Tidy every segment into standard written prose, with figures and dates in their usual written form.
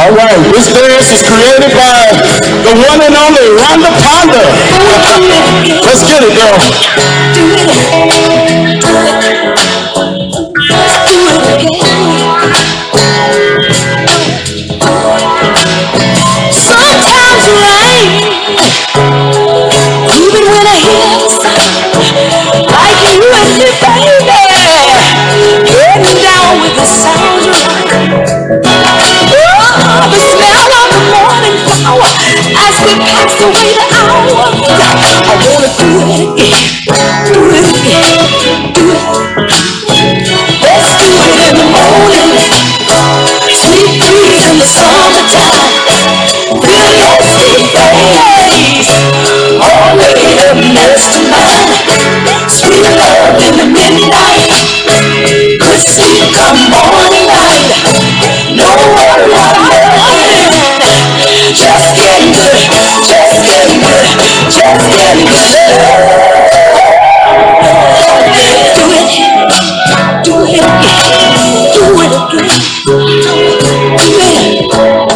All right, this dance is created by the one and only Rhonda Ponda. Let's get it, girl. Sometimes rain, even when I hear the sound, like you and me, baby, getting down with the sounds oh, the smell of the morning flower as we pass away the hours. I wanna do it again, do it again, do it. Let's do it in the morning, sweet breeze in the summertime, feel your sweet face, already up next to mine. Sweet love in the midnight, good sleep come morning light. No worry what I'm doing, just getting good, just getting good, just getting good. Do it, do it again, do it again, do it.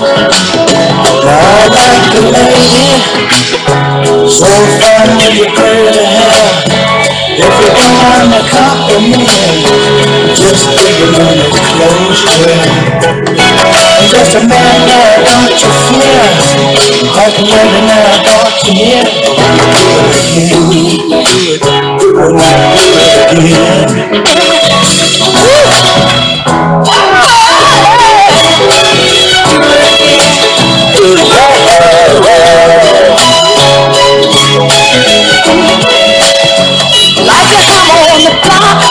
I like the lady, so fine with your pretty hair. If you don't want to compliment, just take a minute, close your way. I'm just a man now, don't you fear? Like a lady now, don't you hear? Do it again. Like a hammer on the block,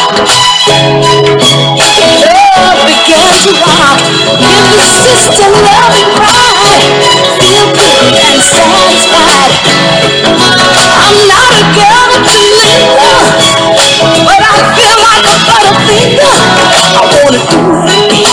love began to rock. Give the sister love and cry, feel good and satisfied. I'm not a girl to linger, but I feel like a butterfinger. I wanna do it again.